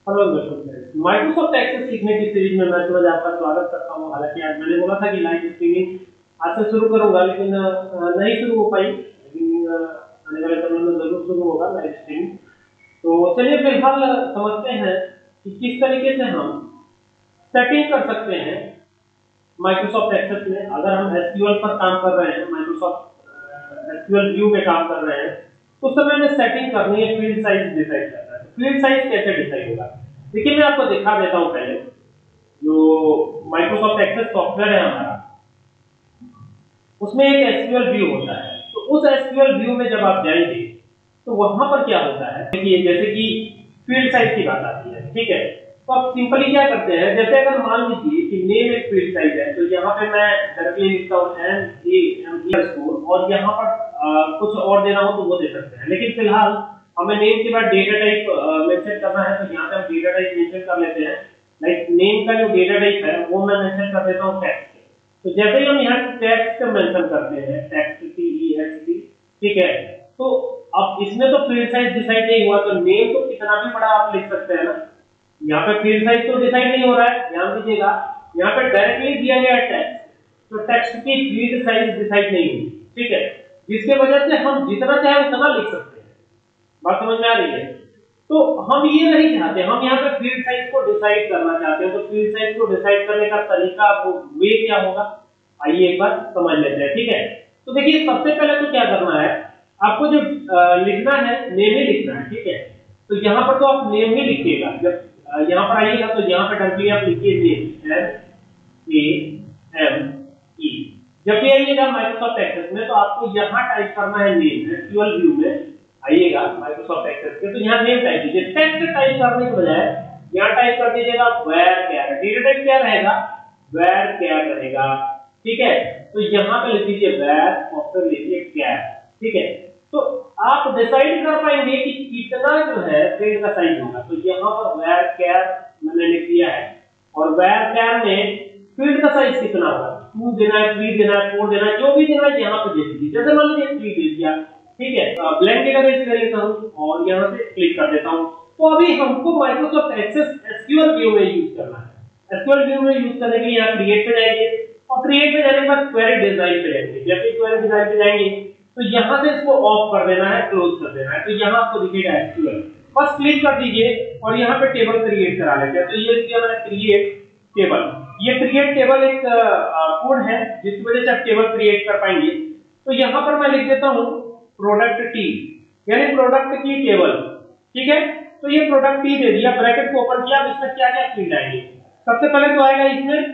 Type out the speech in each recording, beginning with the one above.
Hello दोस्तों, Microsoft access सीखने की सीरीज में मैं सूरज आपका स्वागत करता हूं। हालांकि आज मैंने बोला था कि लाइव स्ट्रीमिंग आज से शुरू करूंगा, लेकिन नहीं शुरू हो पाई। लेकिन आने वाले समय में जरूर शुरू होगा लाइव स्ट्रीमिंग। तो चलिए फिलहाल समझते हैं कि किस तरीके से हम सेटिंग कर सकते हैं माइक्रोसॉफ्ट एक्सेस में। अगर हम एसक्यूएल पर काम कर रहे हैं, माइक्रोसॉफ्ट एसक्यूएल व्यू में काम कर रहे हैं, तो उस समय में सेटिंग करनी है, फील्ड साइज डिसाइड करना है। फील्ड साइज कैसे डिसाइड होगा, देखिए मैं आपको दिखा देता हूं। पहले जो माइक्रोसॉफ्ट एक्सेस सॉफ्टवेयर है हमारा, उसमें एक एसक्यूएल व्यू होता है। तो उस एसक्यूएल व्यू में जब आप जाएंगे तो वहां पर क्या होता है, देखिए जैसे कि फील्ड साइज की बात आती है, ठीक है। तो आप सिंपली क्या करते हैं, जैसे अगर मान लीजिए कि नेम एक फील्ड साइज है, तो यहाँ पे मैं डायरेक्टली लिखता हूँ NAME और यहाँ पर कुछ और देना हो तो वो दे सकते हैं। लेकिन फिलहाल हमें नेम के बाद डेटा टाइप मेंशन करना है, तो यहाँ पे हम डेटा टाइप मेंशन कर लेते हैं। लाइक नेम का जो डेटा टाइप है वो मैं मेंशन कर देता हूँ टेक्स्ट। तो जैसे ही हम यहाँ टेक्स्ट मेंशन करते हैं, टेक्स्ट TEXT, ठीक है। तो अब इसमें तो फील्ड साइज डिसाइड नहीं हुआ, तो नेम तो कितना भी बड़ा आप लिख सकते हैं ना। यहाँ पे फील्ड साइज तो डिसाइड नहीं हो रहा है, ध्यान दीजिएगा। यहाँ पे डायरेक्टली दिया गया है टेक्स्ट, तो टेक्स्ट की फील्ड साइज डिसाइड नहीं हुई, ठीक है। जिसके वजह से हम जितना चाहे उतना लिख सकते हैं। बात समझ में आ रही है? तो हम ये नहीं चाहते, हम यहाँ पे फील्ड साइज को डिसाइड करना चाहते हैं। तो फील्ड साइज को डिसाइड करने का तरीका, वे क्या होगा, आइए एक बार समझ लेते हैं, ठीक है। तो देखिए सबसे पहले तो क्या करना है, आपको जो लिखना है नेम ही लिखना है, ठीक है। तो यहाँ पर तो आप नेम ही लिखिएगा। जब यहाँ पर आइएगा तो यहाँ पे डायरेक्टली आप लिखिए NAME। जब भी आइएगा माइक्रोसॉफ्ट एक्सेस में तो आपको यहाँ टाइप करना है नेम। एसक्यूएल व्यू में आइएगा माइक्रोसॉफ्ट एक्सेस के, तो यहाँ नेम टाइप कीजिए। टेक्स्ट टाइप करने के बजाय यहाँ टाइप कर दीजिएगा varchar। डेटा टाइप क्या रहेगा, varchar रहेगा, ठीक है। तो यहाँ पे लिख दीजिए var और फिर लिखिए char, ठीक है। तो आप डिसाइड कर पाएंगे कि कितना जो है फील्ड का साइज होगा। तो यहाँ पर varchar मैंने लिख दिया है, और varchar में फील्ड का साइज कितना होगा, 2 देना है, 3 देना है, 4 देना है, जो भी देना है यहाँ पे दे दीजिए। जैसे मान लीजिए 3 दे दिया, ठीक है। ब्लैंक डेटाबेस ले लेता हूँ और यहाँ से क्लिक कर देता हूँ। तो अभी हमको माइक्रोसॉफ्ट एक्सेस एसक्यूएल व्यू में यूज करना है। एसक्यूएल व्यू में यूज करने के लिए यहाँ क्रिएट पे जाएंगे, और क्रिएट पे जाने के बाद क्वेरी डिजाइन पे जाएंगे। जैसे क्वेरी डिजाइन पे जाएंगे तो यहाँ से इसको ऑफ कर देना है, क्लोज कर देना है। तो यहाँ आपको दिखेगा एसक्यूएल, बस क्लिक कर दीजिए और यहाँ पे टेबल क्रिएट करा लेते हैं। तो ये किया मैंने, क्रिएट टेबल। ये क्रिएट टेबल एक कोड है जिसकी वजह से आप टेबल क्रिएट कर पाएंगे। तो यहाँ पर मैं लिख देता हूँ प्रोडक्ट टी, यानी प्रोडक्ट की टेबल, ठीक है। तो ये प्रोडक्ट टी दे दिया, ब्रैकेट को ओपन किया। अब इसमें क्या क्या फील्ड आएंगे, सबसे पहले तो आएगा इसमें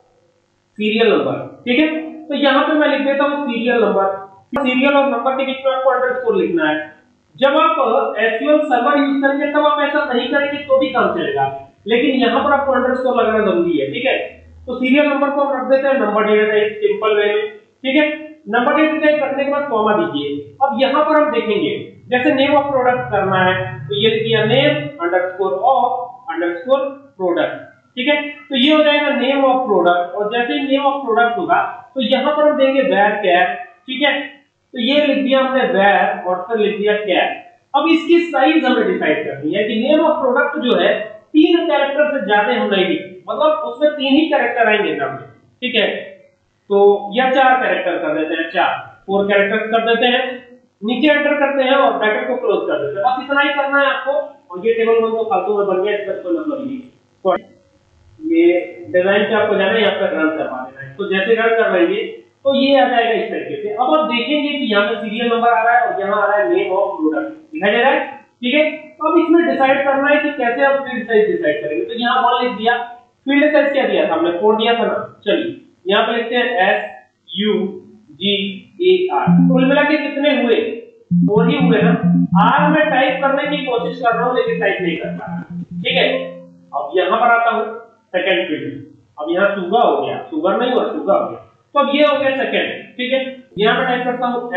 सीरियल नंबर, ठीक है। तो यहाँ पे मैं लिख देता हूँ सीरियल नंबर। सीरियल और नंबर के बीच में आपको अंडरस्कोर लिखना है। जब आप एसक्यूएल सर्वर यूज करेंगे तब आप ऐसा नहीं करेंगे तो भी काम चलेगा, लेकिन यहाँ पर आपको अंडरस्कोर लगाना जरूरी है, ठीक है। तो सीरियल नंबर को हम रख देते हैं number data type, simple way में, ठीक है। नंबर डेटा टाइप रखने के बाद कॉमा दीजिए। अब यहाँ पर हम देखेंगे, जैसे नेम ऑफ प्रोडक्ट करना है तो ये लिखिए name underscore of underscore product, ठीक है। तो ये हो जाएगा नेम ऑफ प्रोडक्ट, और जैसे ही नेम ऑफ प्रोडक्ट होगा तो यहाँ पर हम देंगे varchar, ठीक है। तो ये लिख दिया हमने var और फिर लिख दिया char। अब इसकी साइज हमें डिसाइड करनी है कि नेम ऑफ प्रोडक्ट जो है 3 कैरेक्टर से ज्यादा हम नहीं लिखेंगे, मतलब उसमें 3 ही कैरेक्टर आएंगे नाम में, ठीक है। तो या 4 कैरेक्टर कर देते हैं, 4 कैरेक्टर कर देते हैं, नीचे एंटर करते हैं और ब्रैकेट को क्लोज कर देते हैं। बस इतना ही करना है आपको। और ये टेबल वन तो फालतू में बन गया, इसका कोई मतलब नहीं। तो ये डिजाइन पे आपको जाना है, यहाँ पर रन करवा देना है। तो जैसे रन कर लेंगे तो ये आ जाएगा इस तरीके से। अब आप देखेंगे कि यहाँ पे सीरियल नंबर आ रहा है और यहाँ आ रहा है नेम ऑफ प्रोडक्ट, दिखाई दे रहा है, ठीक है। तो अब इसमें डिसाइड करना है कि कैसे आप फील्ड साइज डिसाइड करेंगे। तो यहाँ 1 लिख दिया, फील्ड साइज क्या दिया था हमने, 4 दिया था ना। चलिए यहाँ पे लिखते हैं SUGAR। कुल मिला के कितने हुए, 4 ही हुए ना। आर में टाइप करने की कोशिश कर रहा हूँ लेकिन टाइप नहीं कर पा रहा, ठीक है। अब यहाँ पर आता हूँ सेकंड फील्ड। अब यहाँ सुगा हो गया, सुगर नहीं हुआ, सुगा हो गया। तो अब ये हो गया सेकंड, ठीक है। यहाँ पे टाइप करता हूँ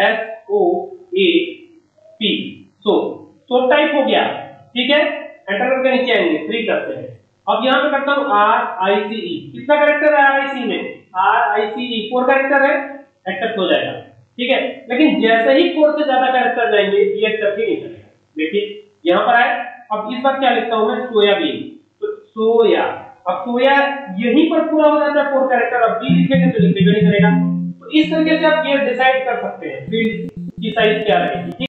SOAP, सो टाइप हो गया, ठीक है। एंटर करके नीचे आएंगे, 3 करते हैं। अब यहाँ पे करता हूँ RICE। कितना कैरेक्टर है RICE में, RICE 4 कैरेक्टर है, एक्सेप्ट हो जाएगा, ठीक है। लेकिन जैसे ही 4 से ज्यादा कैरेक्टर जाएंगे ये एक्सेप्ट ही नहीं करेगा। देखिए यहाँ पर आए, अब इस बार क्या लिखता हूं मैं, सोयाबीन, तो सोया, अब सोया यहीं पर पूरा हो जाता है 4 कैरेक्टर, अब बी लिखेंगे तो लिखेगा नहीं करेगा। तो इस तरीके से आप ये डिसाइड कर सकते हैं फील्ड की साइज क्या रहेगी।